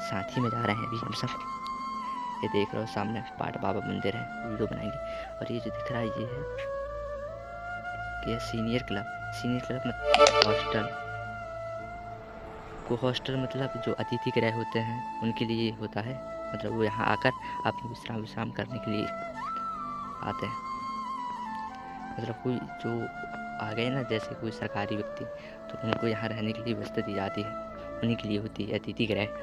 साथ ही में जा रहे हैं अभी हम सब। ये देख रहे हो सामने पाट बाबा मंदिर है, वीडियो बनाएंगे। और ये जो दिख रहा है ये है कि सीनियर क्लब मतलब हॉस्टल को। हॉस्टल मतलब जो अतिथि गृह होते हैं उनके लिए होता है। मतलब वो यहाँ आकर अपनी विश्राम करने के लिए आते हैं। मतलब कोई जो आ गए ना, जैसे कोई सरकारी व्यक्ति, तो उनको यहाँ रहने के लिए व्यवस्था दी जाती है, उन्हीं के लिए होती है अतिथि गृह।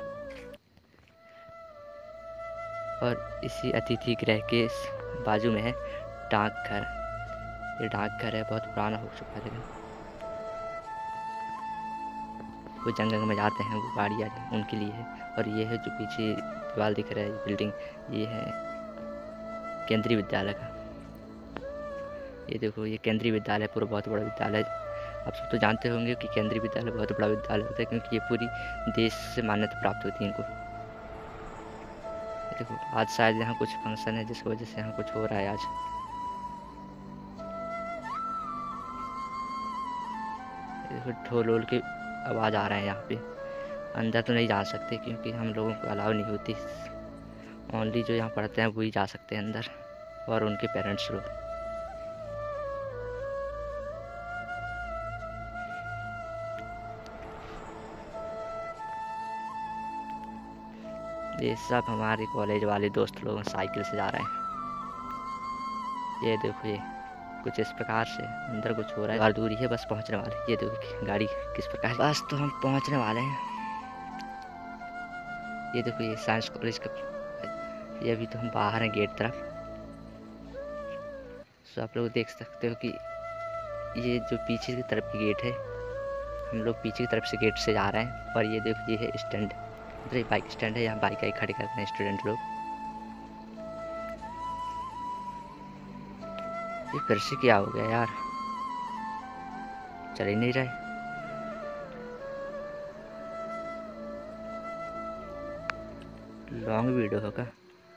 और इसी अतिथि गृह के बाजू में है डाकघर। ये डाकघर है, बहुत पुराना हो चुका है, लेकिन वो जंगल में जाते हैं वो गाड़ी आ जाए उनके लिए है। और ये है जो पीछे दीवार दिख रहा है बिल्डिंग, ये है केंद्रीय विद्यालय का। ये देखो ये केंद्रीय विद्यालय पूरा बहुत बड़ा विद्यालय। आप सब तो जानते होंगे कि केंद्रीय विद्यालय बहुत बड़ा विद्यालय होता है, क्योंकि ये पूरी देश से मान्यता प्राप्त होती है इनको। ये देखो आज शायद यहाँ कुछ फंक्शन है जिसकी वजह से यहाँ कुछ हो रहा है आज। ये देखो ढोल वोल की आवाज़ आ रहा है यहाँ पे। अंदर तो नहीं जा सकते क्योंकि हम लोगों को अलाउ नहीं होती। ओनली जो यहाँ पढ़ते हैं वही जा सकते हैं अंदर, और उनके पेरेंट्स लोग। ये सब हमारे कॉलेज वाले दोस्त लोग साइकिल से जा रहे हैं। ये देखो ये कुछ इस प्रकार से अंदर कुछ हो रहा है। और दूरी है, बस पहुंचने वाले। ये देखो गाड़ी किस प्रकार, बस तो हम पहुंचने वाले हैं। ये देखो ये साइंस कॉलेज का, ये अभी तो हम बाहर हैं गेट तरफ। तो आप लोग देख सकते हो कि ये जो पीछे की तरफ की गेट है, हम लोग पीछे की तरफ से गेट से जा रहे हैं। और ये देखो ये है स्टैंड, मतलब ये बाइक स्टैंड है, यहाँ बाइक खड़े करते हैं स्टूडेंट लोग। ये फिर से क्या हो गया यार, चल ही नहीं रहा है। लॉन्ग वीडियो होगा।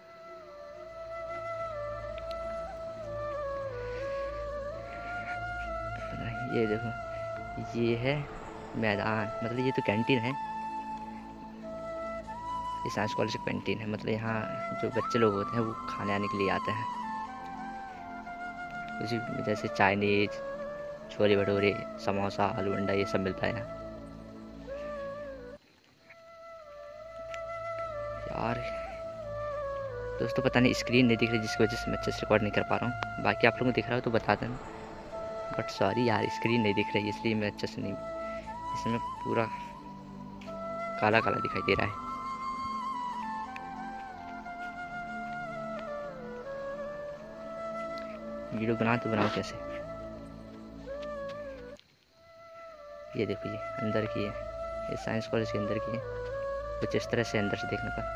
ये देखो ये है मैदान, मतलब ये तो कैंटीन है। ये साइंस कॉलेज की कैंटीन है, मतलब यहाँ जो बच्चे लोग होते हैं वो खाने आने के लिए आते हैं। उसी जैसे चाइनीज, छोले भटूरे, समोसा, आलू अंडा, ये सब मिलता है यहाँ। यार दोस्तों पता नहीं स्क्रीन नहीं दिख रही, जिसकी वजह से मैं अच्छे से रिकॉर्ड नहीं कर पा रहा हूँ। बाकी आप लोगों को दिख रहा हो तो बता देना, बट सॉरी यार स्क्रीन नहीं दिख रही, इसलिए मैं अच्छे से नहीं, इसमें पूरा काला काला दिखाई दे रहा है। वीडियो तो बनाओ कैसे। ये देखो ये अंदर की है, ये साइंस कॉलेज के अंदर की है, कुछ इस तरह से अंदर से देखने पर।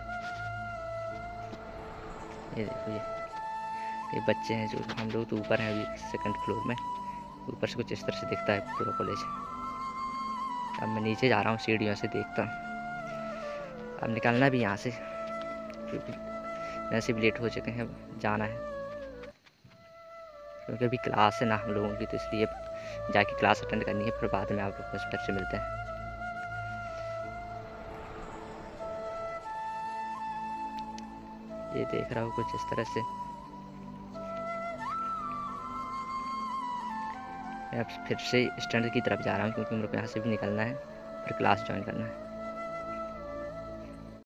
ये देखो ये बच्चे हैं, जो हम लोग तो ऊपर हैं अभी सेकंड फ्लोर में। ऊपर से कुछ इस तरह से दिखता है पूरा कॉलेज। अब मैं नीचे जा रहा हूँ सीढ़ियों से, देखता हूँ अब निकलना भी यहाँ से, क्योंकि वैसे भी लेट हो चुके हैं, अब जाना है। क्योंकि अभी क्लास है ना हम लोगों की, तो इसलिए जाके क्लास अटेंड करनी है, फिर बाद में आप लोग को फिर से मिलते हैं। ये देख रहा हूँ कुछ इस तरह से। मैं अब फिर से स्टैंड की तरफ जा रहा हूँ, क्योंकि मेरे को यहाँ से भी निकलना है, फिर क्लास ज्वाइन करना है।